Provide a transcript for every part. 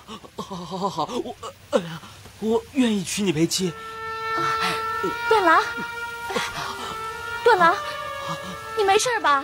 好，我愿意娶你为妻。 段郎，段郎，你没事吧？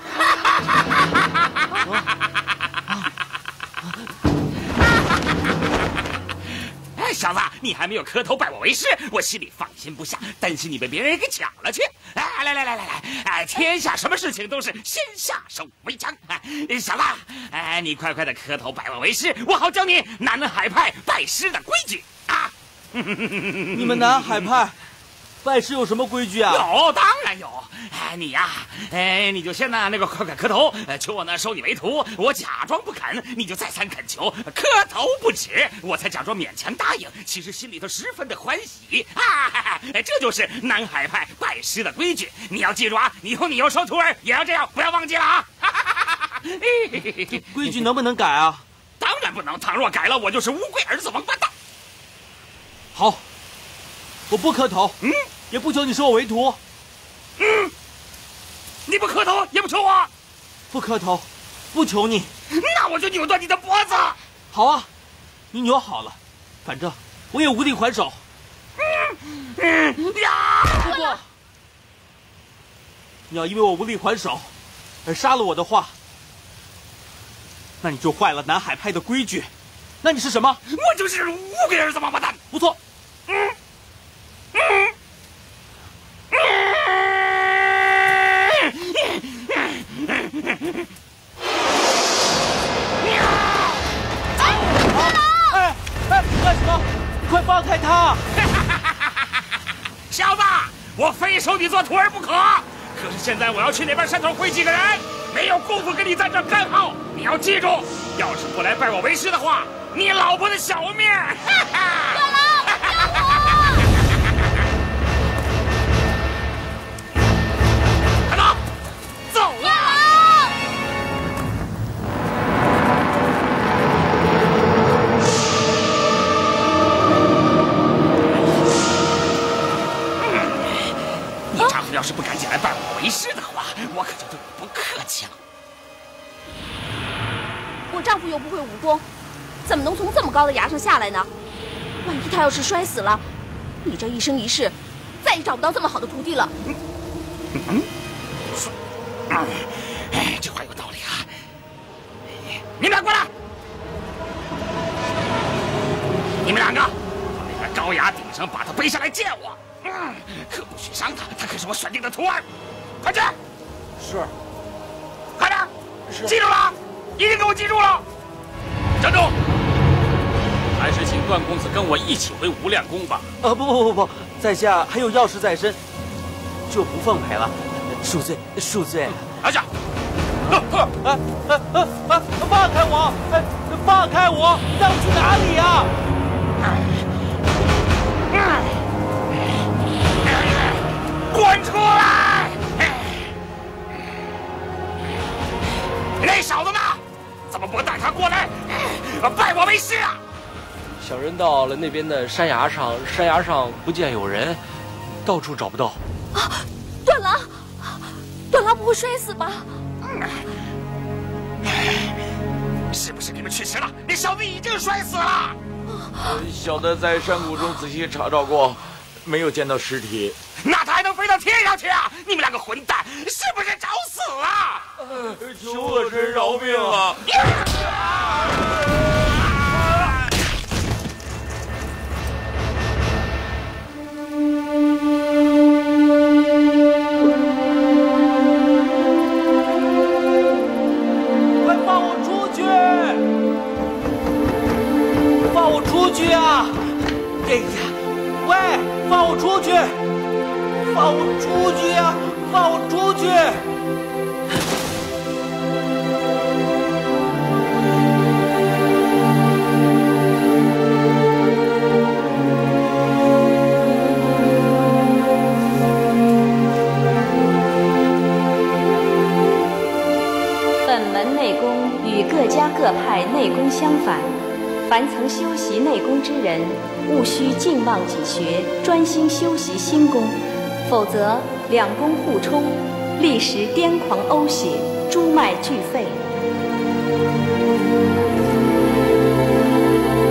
哎，小子，你还没有磕头拜我为师，我心里放心不下，担心你被别人给抢了去。哎，来，天下什么事情都是先下手为强。小子，你快快的磕头拜我为师，我好教你南海派拜师的规矩啊！ 你们南海派拜师有什么规矩啊？ 有，当然有。你呀，你就先那个快磕头，求我呢收你为徒。我假装不肯，你就再三恳求，磕头不止，我才假装勉强答应，其实心里头十分的欢喜啊！这就是南海派拜师的规矩，你要记住啊！以后你要收徒儿也要这样，不要忘记了啊！ 规矩能不能改啊？ 当然不能，倘若改了，我就是乌龟儿子王八蛋。 好，我不磕头，也不求你收我为徒。 你不磕头也不求我， 不磕头，不求你， 那我就扭断你的脖子。 好啊，你扭好了，反正我也无力还手。不过，你要因为我无力还手而杀了我的话，那你就坏了南海派的规矩。那你是什么？ 我就是乌龟儿子王八蛋。 不错。干什么？快放开他！ 小子，我非收你做徒儿不可。可是现在我要去那边山头会几个人，没有功夫跟你在这干耗。你要记住，要是不来拜我为师的话，你老婆的小命！ 段郎，救我！ 快走，走啊！要是不赶紧来拜我为师的话，我可就对你不客气了。 我丈夫又不会武功，怎么能从这么高的崖上下来呢？万一他要是摔死了，你这一生一世再也找不到这么好的徒弟了。 这话有道理啊！你们俩过来，你们两个到那个高崖顶上把他背下来见我。可不许伤他，他可是我选定的徒儿。快去！ 是。 快点！ 是。 记住了，一定给我记住了。站住！ 还是请段公子跟我一起回无量宫吧。 不，在下还有要事在身，就不奉陪了。恕罪。 拿下！ 放开我！放开我！让我去哪里呀？ 滚出来！那小子呢？怎么不带他过来拜我为师啊？ 小人到了那边的山崖上，山崖上不见有人，到处找不到。 段郎不会摔死吧？ 是不是你们去迟了？那小子已经摔死了。 小的在山谷中仔细查找过，没有见到尸体。 那他还能飞到天上去啊？你们两个混蛋，是不是找死啊？ 求恶神饶命啊！ 快放我出去！放我出去啊！哎呀，喂，放我出去！放我出去啊！放我出去！ 本门内功与各家各派内功相反，凡曾修习内功之人，务须尽忘己学，专心修习心功，否则两功互冲，立时癫狂呕血，诸脉俱废。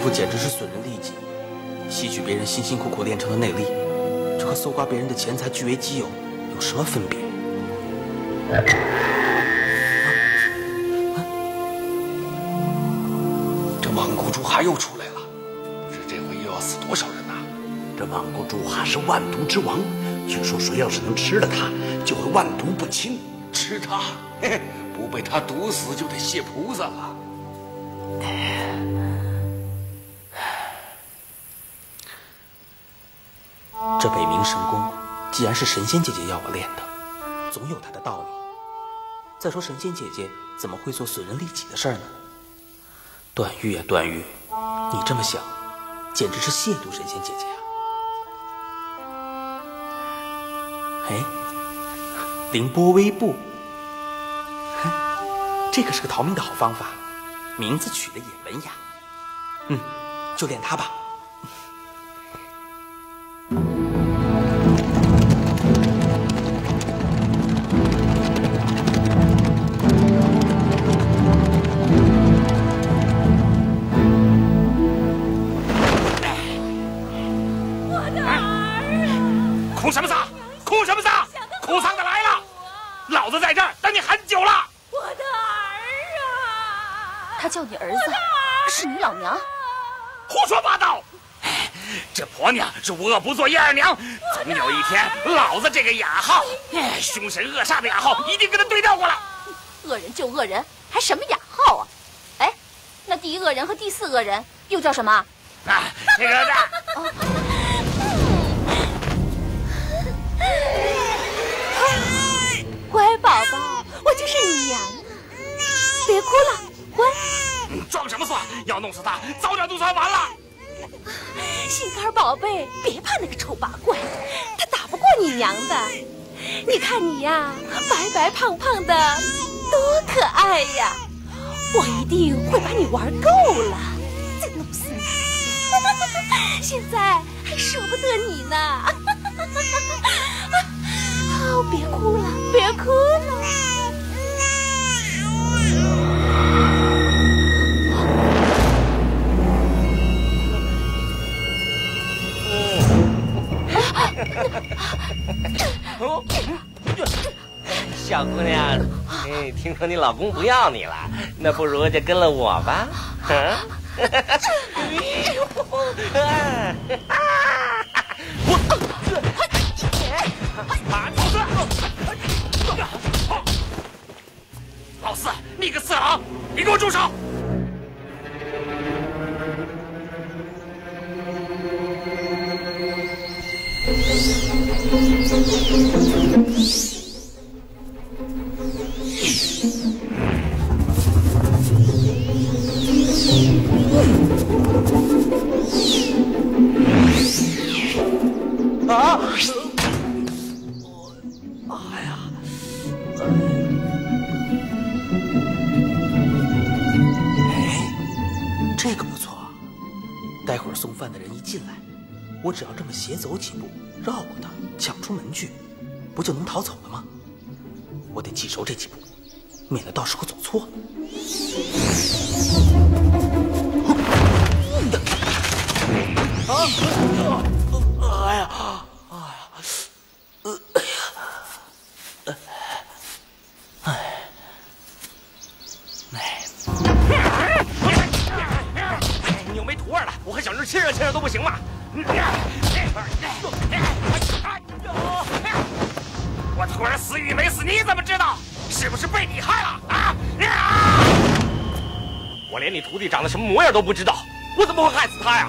夫简直是损人利己，吸取别人辛辛苦苦练成的内力，这和搜刮别人的钱财据为己有有什么分别？ 这莽古朱哈又出来了，不知这回又要死多少人呐？ 这莽古朱哈是万毒之王，据说谁要是能吃了它，就会万毒不侵。 吃它，嘿嘿，不被他毒死就得谢菩萨了。 这北冥神功，既然是神仙姐姐要我练的，总有它的道理。再说神仙姐姐怎么会做损人利己的事儿呢？段誉啊，段誉，你这么想，简直是亵渎神仙姐姐啊！哎，凌波微步，哼，这可是个逃命的好方法，名字取得也文雅。就练它吧。 哭什么丧？哭什么丧？哭丧的来了！老子在这儿等你很久了。 我的儿啊！他叫你儿子，是你老娘。 胡说八道！这婆娘是无恶不作叶二娘，总有一天，老子这个雅号，凶神恶煞的雅号，一定跟他对调过来。 恶人就恶人，还什么雅号啊？哎，那第一恶人和第四恶人又叫什么？ 啊，这个的。 乖宝宝，我就是你娘，别哭了，乖。 装什么蒜？要弄死他，早点就算完了。 心肝宝贝，别怕那个丑八怪，他打不过你娘的。你看你呀，白白胖胖的，多可爱呀！我一定会把你玩够了，再弄死你。现在还舍不得你呢。哦，别哭了，别哭了。 小姑娘，听说你老公不要你了，那不如就跟了我吧。 老四，你个色狼，你给我住手！ 这个不错，待会儿送饭的人一进来，我只要这么斜走几步，绕过他，抢出门去，不就能逃走了吗？我得记熟这几步，免得到时候走错了。 你又没徒儿了，我还想着亲热都不行吗？我徒儿死与没死，你怎么知道？是不是被你害了啊？我连你徒弟长得什么模样都不知道，我怎么会害死他呀？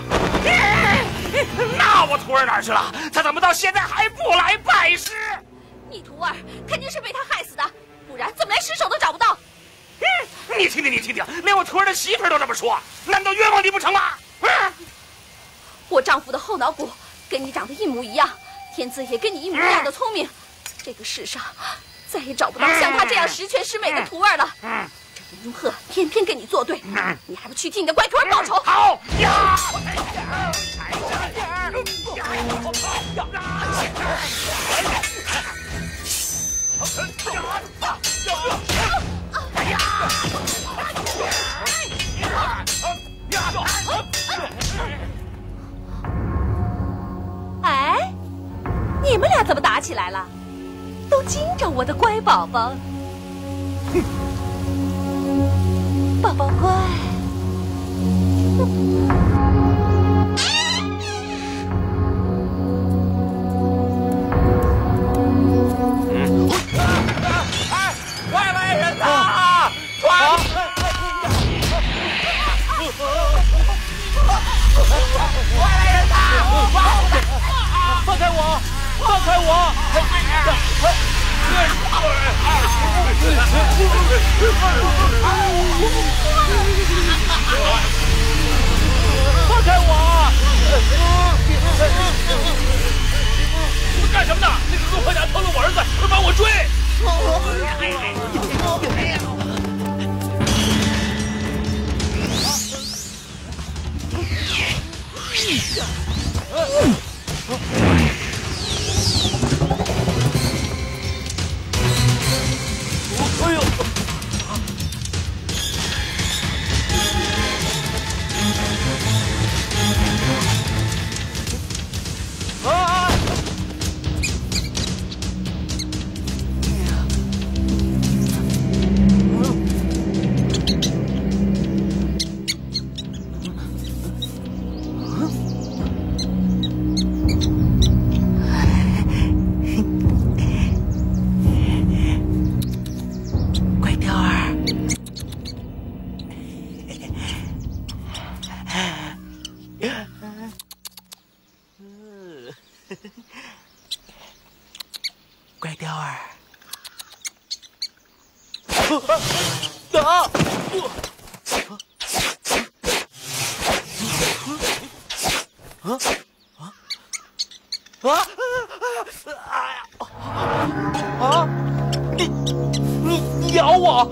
那我徒儿哪儿去了？他怎么到现在还不来拜师？ 你徒儿肯定是被他害死的，不然怎么连尸首都找不到？ 你听听，你听听，连我徒儿的媳妇儿都这么说，难道冤枉你不成吗？ 我丈夫的后脑骨跟你长得一模一样，天资也跟你一模一样的聪明，这个世上再也找不到像他这样十全十美的徒儿了。这个云鹤偏偏跟你作对，你还不去替你的乖徒儿报仇？ 好呀！ 那怎么打起来了？都惊着我的乖宝宝。 哼， 宝宝乖。 外来人呐！抓！外来人呐！ 放开我！放开我！放开我！ 你们干什么呢？那个恶婆娘偷了我儿子，快帮我追！ 哎呦！啊！ 乖雕儿，乖雕儿。 啊！你咬我！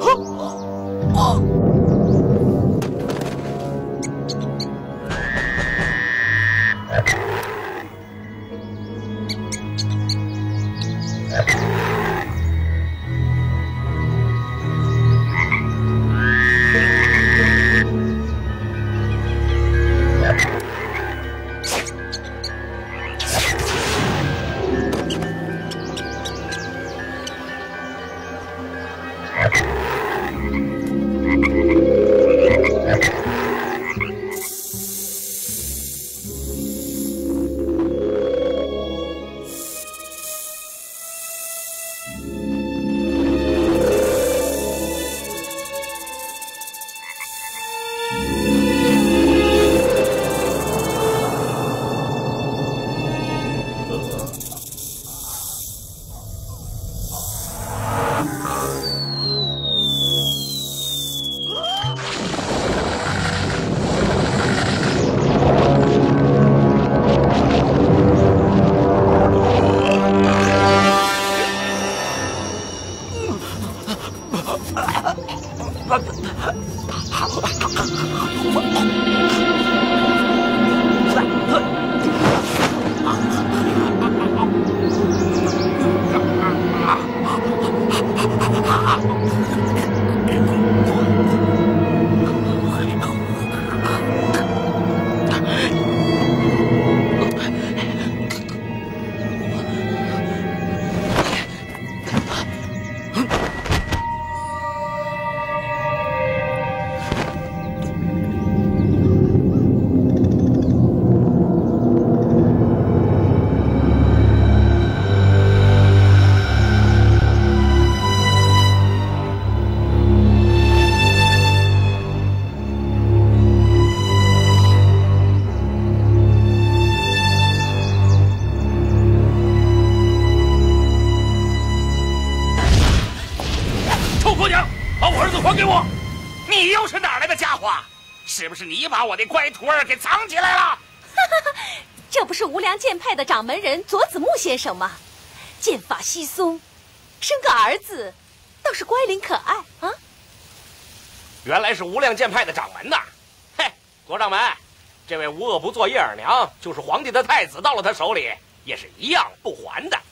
是不是你把我的乖徒儿给藏起来了？ 这不是无量剑派的掌门人佐子木先生吗？剑法稀松，生个儿子，倒是乖灵可爱啊！ 原来是无量剑派的掌门呐！嘿，左掌门，这位无恶不作叶尔娘，就是皇帝的太子，到了他手里也是一样不还的。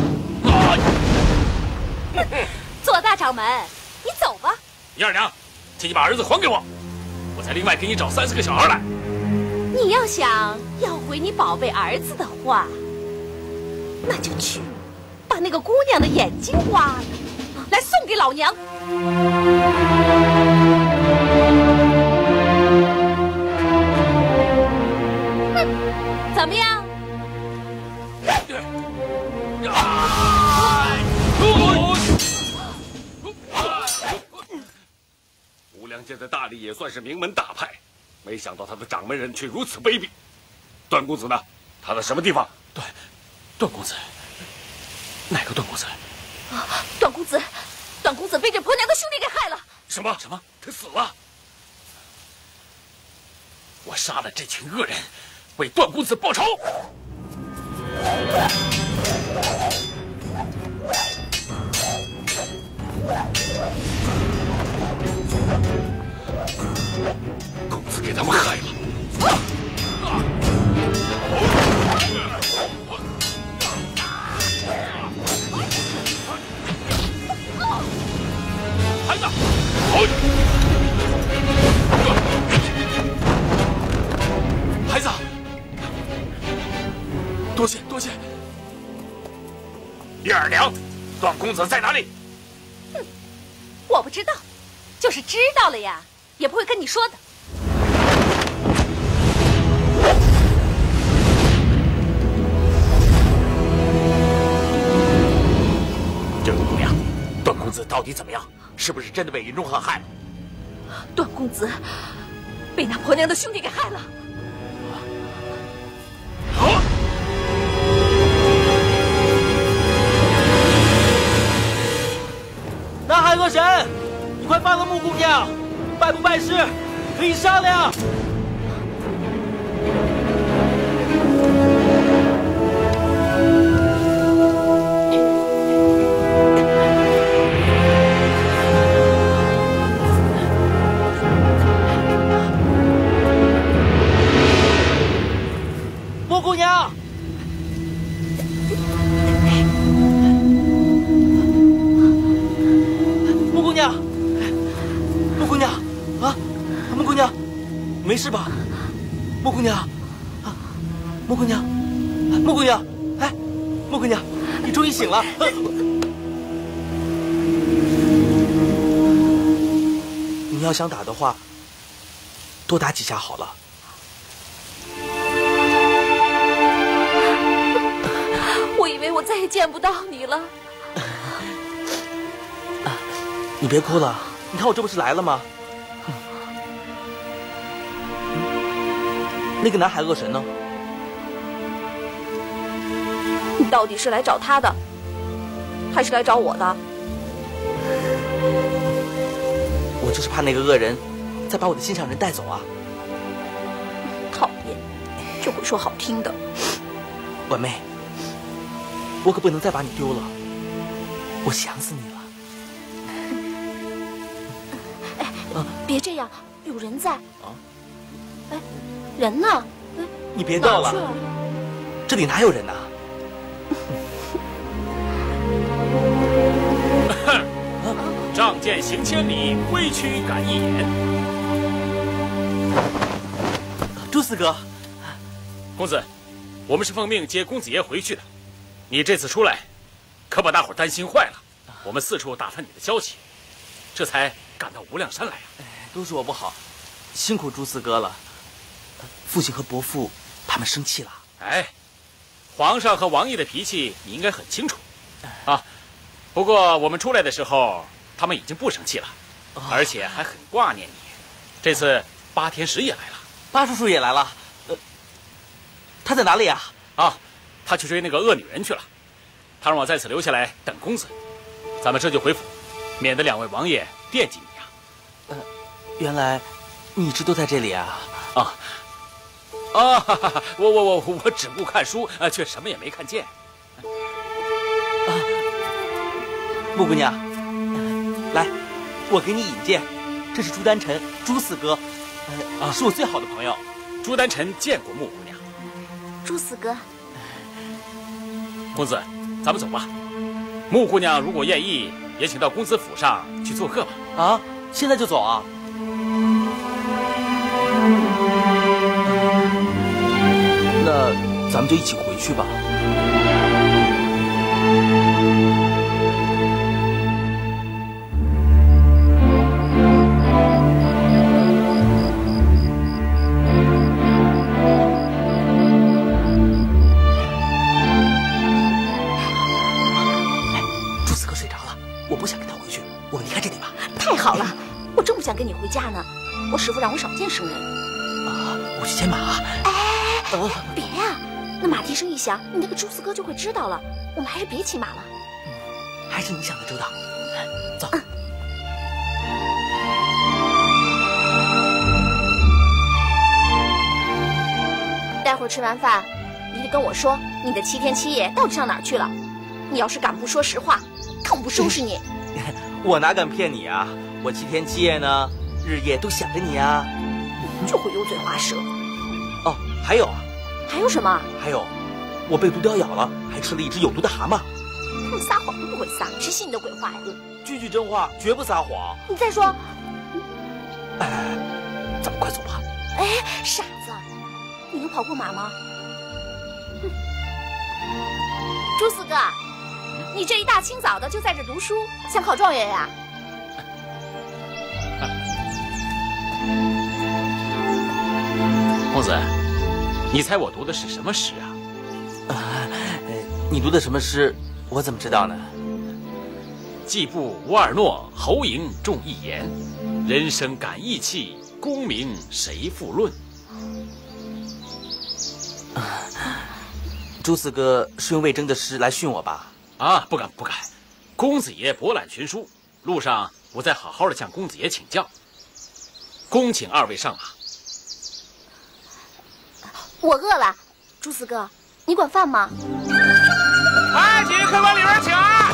左大掌门，你走吧。 叶二娘，请你把儿子还给我，我再另外给你找3、4个小孩来。 你要想要回你宝贝儿子的话， 那就去把那个姑娘的眼睛挖了，来送给老娘。哼，怎么样？ 无量界的大力也算是名门大派，没想到他的掌门人却如此卑鄙。段公子呢？他在什么地方？ 段公子，哪个段公子？ 段公子被这婆娘的兄弟给害了。 什么？他死了？我杀了这群恶人，为段公子报仇。公子给他们害了。孩子，孩子，多谢。叶二娘，段公子在哪里？ 哼，我不知道，就是知道了呀，也不会跟你说的。 这位姑娘，段公子到底怎么样？是不是真的被云中鹤害了？ 段公子被那婆娘的兄弟给害了。 南海恶神，你快放了木姑娘，办不办事可以商量。木姑娘。木姑娘，没事吧？木姑娘，木姑娘，哎，木姑娘，你终于醒了。你要想打的话，多打几下好了。 我以为我再也见不到你了。 你别哭了，你看我这不是来了吗？那个南海恶神呢？ 你到底是来找他的，还是来找我的？ 我就是怕那个恶人再把我的心上人带走啊！ 讨厌，就会说好听的。 婉妹，我可不能再把你丢了，我想死你了。 哎，别这样，有人在。哎，人呢？ 你别逗了，这里哪有人啊？ 仗剑行千里，挥躯赶一眼。 朱四哥， 公子，我们是奉命接公子爷回去的。你这次出来，可把大伙担心坏了。我们四处打探你的消息，这才赶到无量山来啊。 都是我不好，辛苦朱四哥了。父亲和伯父他们生气了。 哎，皇上和王爷的脾气你应该很清楚啊。不过我们出来的时候，他们已经不生气了，而且还很挂念你。这次八天石也来了， 八叔叔也来了。他在哪里呀？ 啊，他去追那个恶女人去了。他让我在此留下来等公子。咱们这就回府，免得两位王爷惦记你呀。 原来你一直都在这里啊？ 我只顾看书，却什么也没看见。 木姑娘，来，我给你引荐，这是朱丹臣，朱四哥，是我最好的朋友。 朱丹臣见过木姑娘。 朱四哥， 公子，咱们走吧。木姑娘如果愿意，也请到公子府上去做客吧。 啊，现在就走啊？那咱们就一起回去吧。 跟你回家呢。我师傅让我少见生人。 啊，我去牵马。 别呀，那马蹄声一响，你那个朱四哥就会知道了。我们还是别骑马了。 还是你想的周到。走。 待会儿吃完饭，你得跟我说你的7天7夜到底上哪儿去了。你要是敢不说实话，看我不收拾你！ 我哪敢骗你啊！我7天7夜呢，日夜都想着你啊。 就会油嘴滑舌。 哦，还有啊。 还有什么？ 还有，我被毒雕咬了，还吃了一只有毒的蛤蟆。 撒谎都不会撒，只信你的鬼话呀！ 句句真话，绝不撒谎。 你再说。 咱们快走吧。 哎，傻子，你能跑过马吗？朱四哥，你这一大清早的就在这读书，想考状元呀？ 公子，你猜我读的是什么诗啊？ 你读的什么诗？我怎么知道呢？ 季布无二诺，侯嬴重一言。人生感义气，功名谁复论？ 朱四哥是用魏征的诗来训我吧？ 啊，不敢不敢。公子爷博览群书，路上我再好好的向公子爷请教。恭请二位上马。 我饿了，朱四哥，你管饭吗？ 哎，体育课往里边请啊！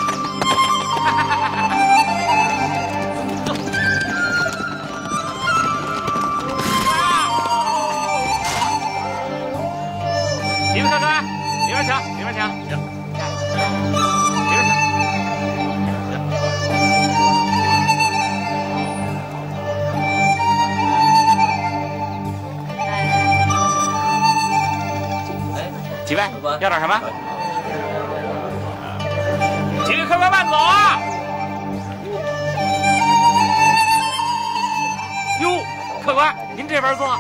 体育课官，里边请，里边请。里边请。几位要点什么？体育课官慢走啊！哟，客官，您这边坐。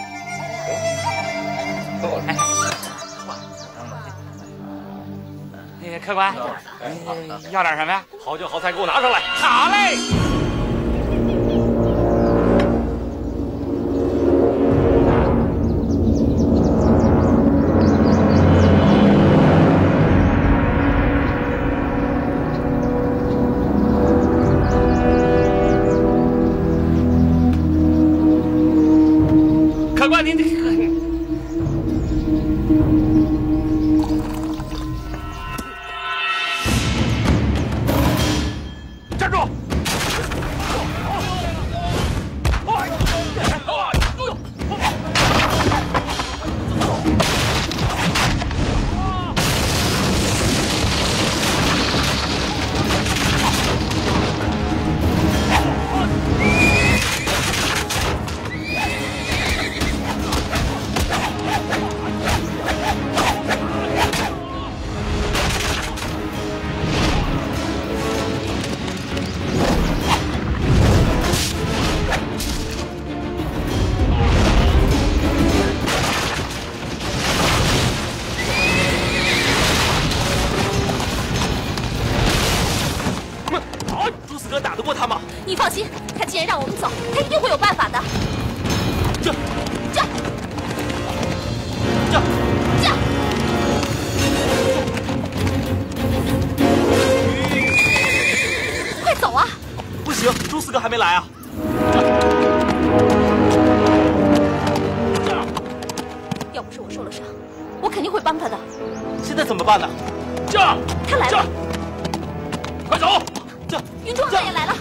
客官，要点什么呀？ 好酒好菜，给我拿上来。 好嘞。客官，您这站住！ 打得过他吗？ 你放心，他既然让我们走，他一定会有办法的。 这， 快走啊！ 不行，朱四哥还没来啊。 要不是我受了伤，我肯定会帮他的。 现在怎么办呢？ 他来了， 快走！ 云中哥也来了。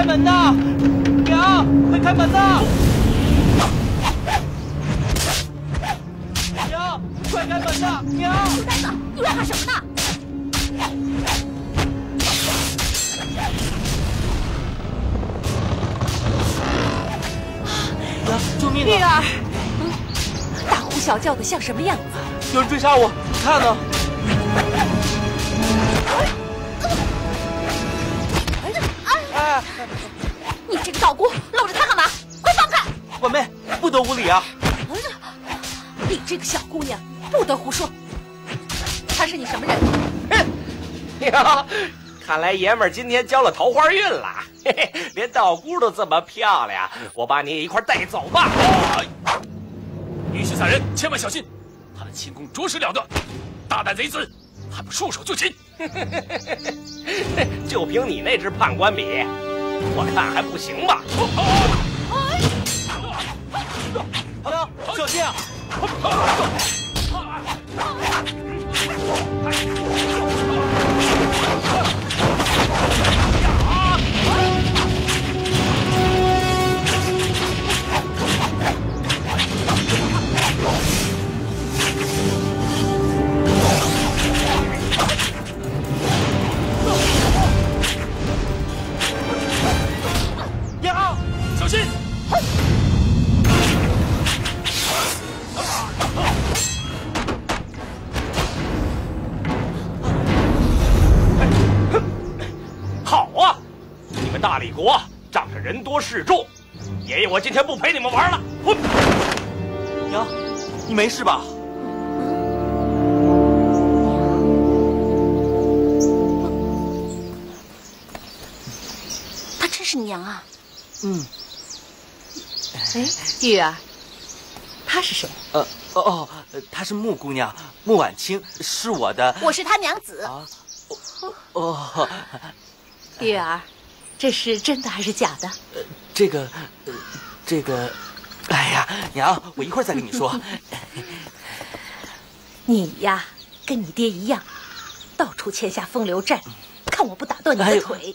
开门呐！娘，快开门呐！娘，快开门呐！娘， 书呆子，你乱喊什么呢？ 娘，救命玉啊！ 儿，大呼小叫的像什么样子？ 有人追杀我，你看呢？哎， 你这个道姑，搂着他干嘛？快放开！ 婉妹，不得无礼啊！ 你这个小姑娘，不得胡说。他是你什么人？ 哟，看来爷们儿今天交了桃花运了，嘿嘿，连道姑都这么漂亮，我把你一块带走吧。 女婿三人，千万小心，他的轻功着实了得，大胆贼子，还不束手就擒！ 就凭你那支判官笔，我看还不行吧？ 娘，小心啊！ 娘，小心！ 好啊，你们大理国仗着人多势众，爷爷我今天不陪你们玩了。混！ 娘，你没事吧？ 她真是你娘啊！ 嗯。 哎，玉儿，她是谁？ 她是穆姑娘，穆婉清，是我的。 我是她娘子。 啊， 玉儿，这是真的还是假的？ 这个，哎呀，娘，我一会儿再跟你说。 你呀，跟你爹一样，到处签下风流债，看我不打断你的腿。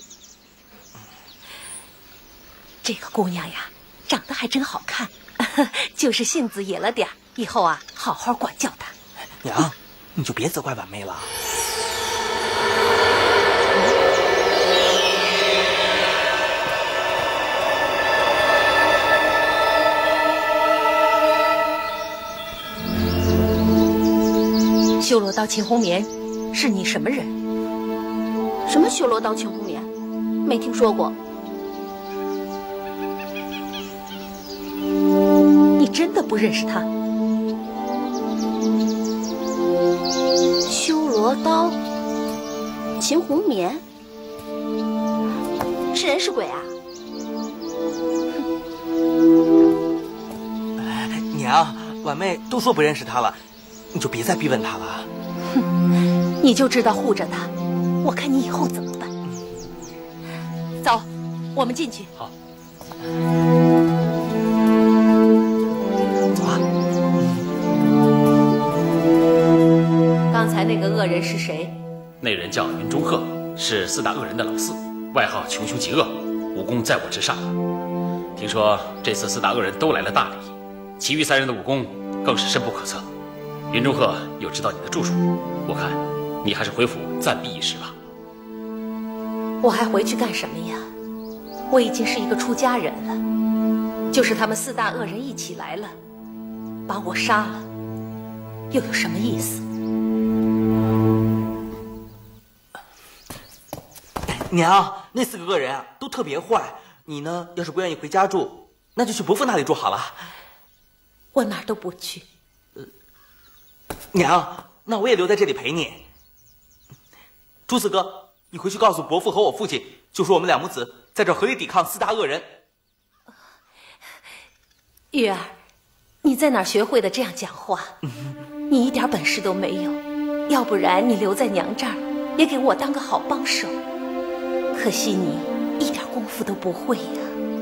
这个姑娘呀，长得还真好看，就是性子野了点，以后啊，好好管教她。 娘，你就别责怪婉妹了。 修罗刀秦红棉，是你什么人？ 什么修罗刀秦红棉？没听说过。 你真的不认识他？ 修罗刀秦红棉，是人是鬼啊？ 娘，婉妹都说不认识他了，你就别再逼问他了。 哼，你就知道护着他，我看你以后怎么办。走，我们进去。 好。 走啊。 刚才那个恶人是谁？ 那人叫云中鹤，是四大恶人的老四，外号穷凶极恶，武功在我之上。听说这次四大恶人都来了大理，其余三人的武功更是深不可测。云中鹤又知道你的住处，我看你还是回府暂避一时吧。 我还回去干什么呀？我已经是一个出家人了，就是他们四大恶人一起来了，把我杀了，又有什么意思？ 娘，那四个恶人啊都特别坏，你呢要是不愿意回家住，那就去伯父那里住好了。 我哪儿都不去。 娘，那我也留在这里陪你。朱四哥，你回去告诉伯父和我父亲，就说我们两母子在这合力抵抗四大恶人。 玉儿，你在哪儿学会的这样讲话？你一点本事都没有，要不然你留在娘这儿，也给我当个好帮手。可惜你一点功夫都不会呀。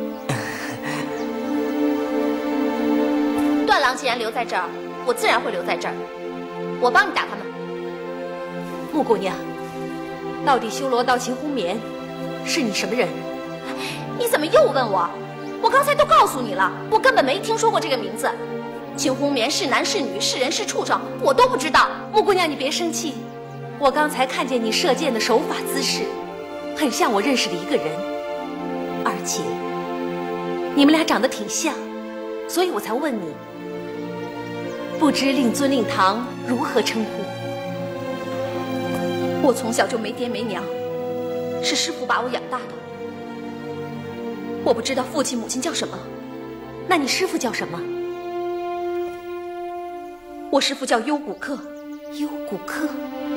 段郎既然留在这儿，我自然会留在这儿。我帮你打他们。 穆姑娘，到底修罗刀秦红棉是你什么人？ 你怎么又问我？我刚才都告诉你了，我根本没听说过这个名字。秦红棉是男是女是人是畜生，我都不知道。 木姑娘，你别生气，我刚才看见你射箭的手法姿势，很像我认识的一个人，而且你们俩长得挺像，所以我才问你。不知令尊令堂如何称呼？ 我从小就没爹没娘，是师傅把我养大的。我不知道父亲母亲叫什么。 那你师傅叫什么？ 我师傅叫幽谷客。 幽谷客，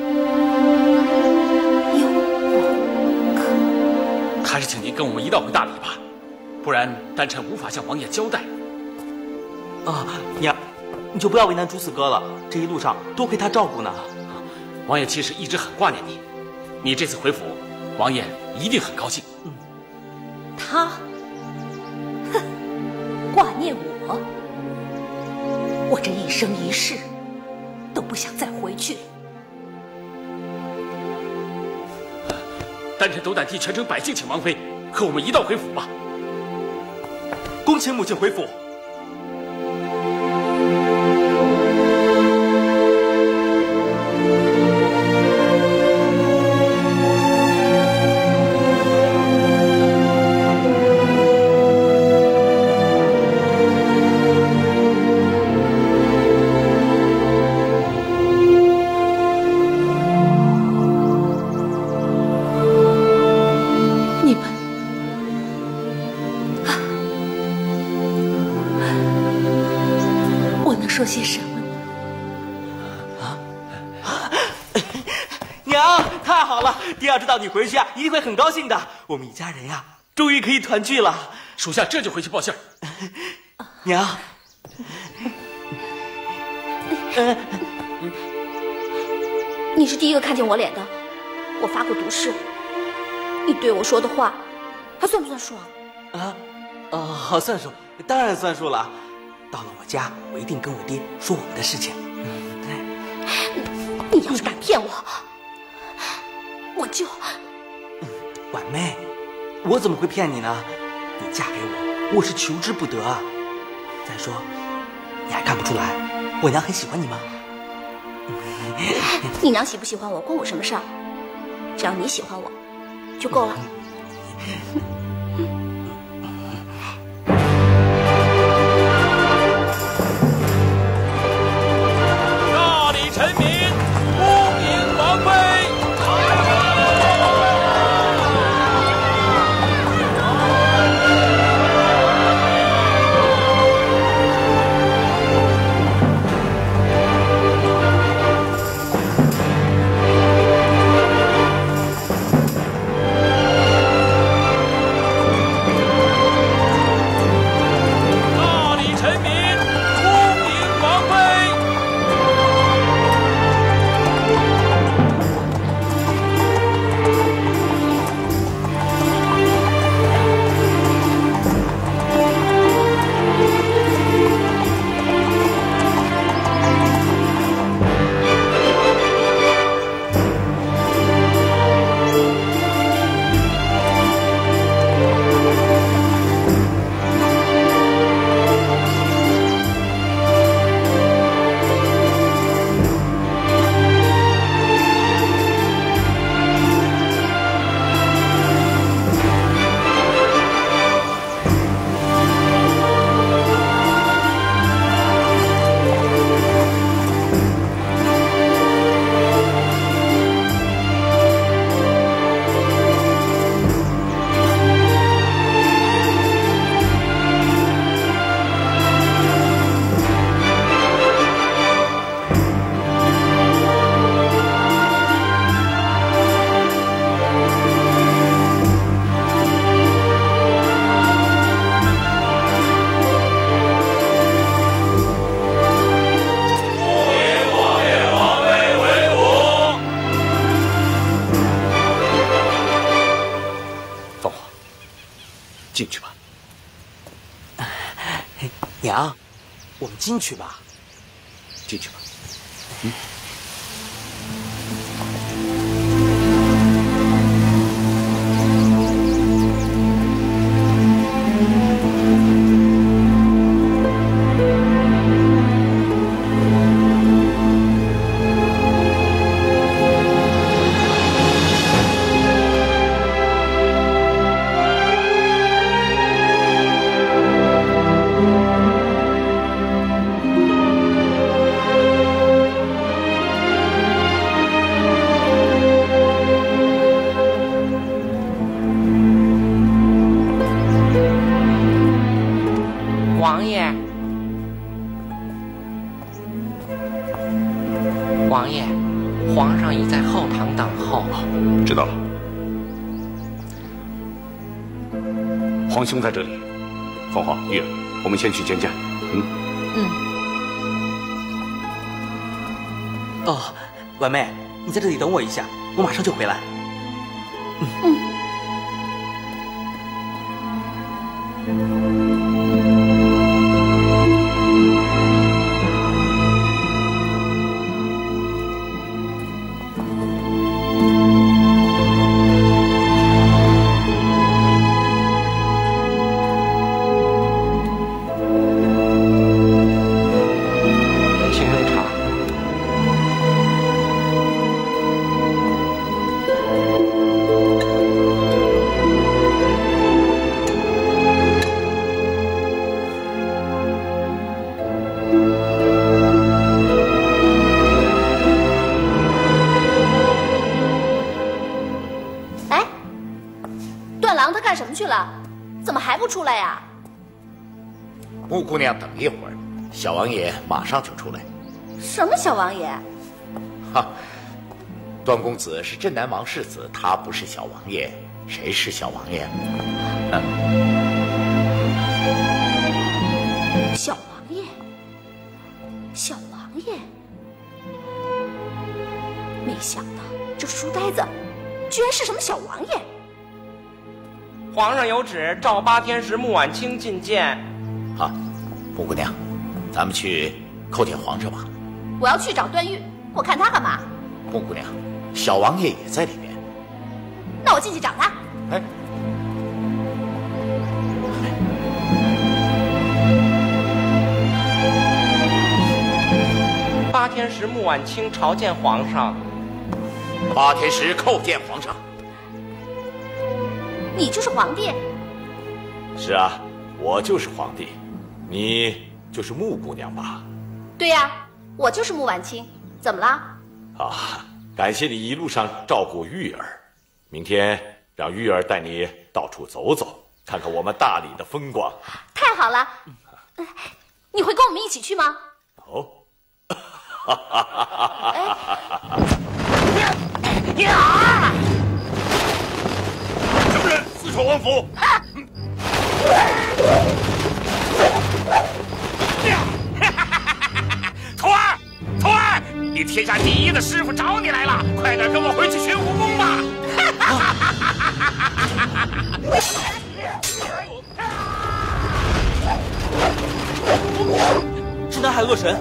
幽谷客。 还是请您跟我们一道回大理吧，不然丹琛无法向王爷交代。 啊，娘，你就不要为难朱四哥了，这一路上多亏他照顾呢。 王爷其实一直很挂念你，你这次回府，王爷一定很高兴。 他，哼，挂念我，我这一生一世都不想再回去。 丹琛斗胆替全城百姓请王妃，和我们一道回府吧。 恭请母亲回府。 说些什么呢？ 娘，太好了！爹要知道你回去啊，一定会很高兴的。我们一家人呀，终于可以团聚了。 属下这就回去报信儿。 娘， 你是第一个看见我脸的。我发过毒誓，你对我说的话，还算不算数啊？ 好算数，当然算数了。到了我家，我一定跟我爹说我们的事情。 你要是敢骗我，我就…… 婉妹，我怎么会骗你呢？你嫁给我，我是求之不得啊。再说，你还看不出来，我娘很喜欢你吗？ 你娘喜不喜欢我，关我什么事儿？只要你喜欢我，就够了。 臣民恭迎王妃。进去吧。 娘，我们进去吧。 进去吧。 王爷，皇上已在后堂等候。 知道了。皇兄在这里，凤凰、玉儿，我们先去见见。 哦，婉妹，你在这里等我一下，我马上就回来。 出来呀？ 穆姑娘等一会儿，小王爷马上就出来。 什么小王爷？ 哈，段公子是镇南王世子，他不是小王爷，谁是小王爷？ 小王爷，小王爷，没想到这书呆子居然是什么小王爷。 皇上有旨，召八天使穆婉清觐见。 好，穆姑娘，咱们去叩见皇上吧。 我要去找段誉，我看他干嘛？ 穆姑娘，小王爷也在里面。 那我进去找他。 哎， 八天使穆婉清朝见皇上。 八天使叩见皇上。 你就是皇帝？ 是啊，我就是皇帝，你就是穆姑娘吧？ 对呀，我就是穆婉清，怎么了？ 啊，感谢你一路上照顾玉儿，明天让玉儿带你到处走走，看看我们大理的风光。 太好了，你会跟我们一起去吗？ 哦， 呀！什么人私闯王府？徒儿，徒儿，你天下第一的师傅找你来了，快点跟我回去学武功吧！ 是南海恶神。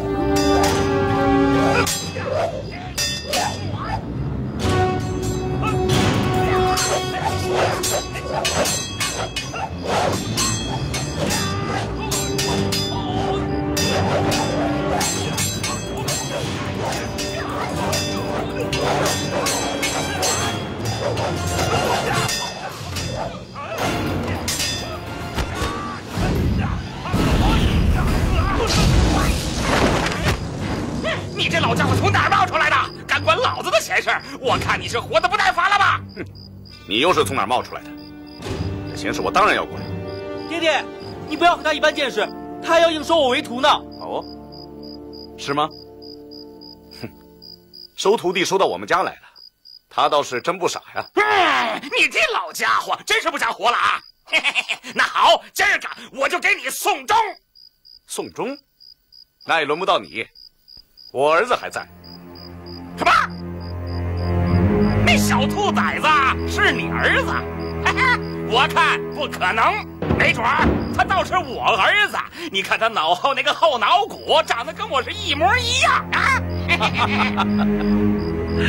你这老家伙从哪儿冒出来的？敢管老子的闲事儿？我看你是活得不耐烦了吧？ 哼，你又是从哪儿冒出来的？这闲事我当然要管。 爹爹，你不要和他一般见识，他还要硬收我为徒呢。 哦，是吗？哼，收徒弟收到我们家来了，他倒是真不傻呀。 你这老家伙真是不想活了啊！嘿嘿嘿，那好，今儿个我就给你送终。 送终？那也轮不到你，我儿子还在。 什么？那小兔崽子是你儿子？嘿嘿，我看不可能，没准儿他倒是我儿子。你看他脑后那个后脑骨长得跟我是一模一样啊！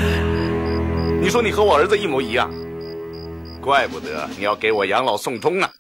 你说你和我儿子一模一样，怪不得你要给我养老送终啊！